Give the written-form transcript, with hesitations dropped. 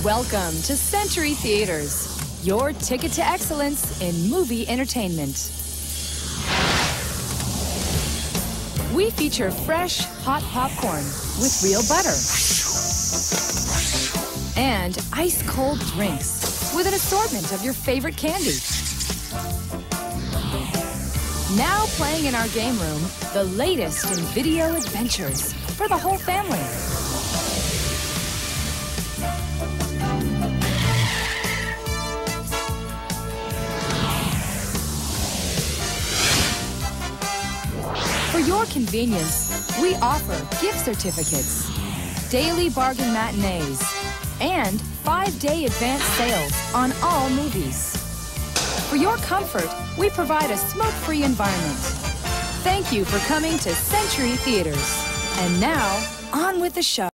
Welcome to Century Theaters, your ticket to excellence in movie entertainment. We feature fresh, hot popcorn with real butter and ice-cold drinks with an assortment of your favorite candy. Now playing in our game room, the latest in video adventures for the whole family. For your convenience, we offer gift certificates, daily bargain matinees, and 5-day advance sales on all movies. For your comfort, we provide a smoke-free environment. Thank you for coming to Century Theaters. And now, on with the show.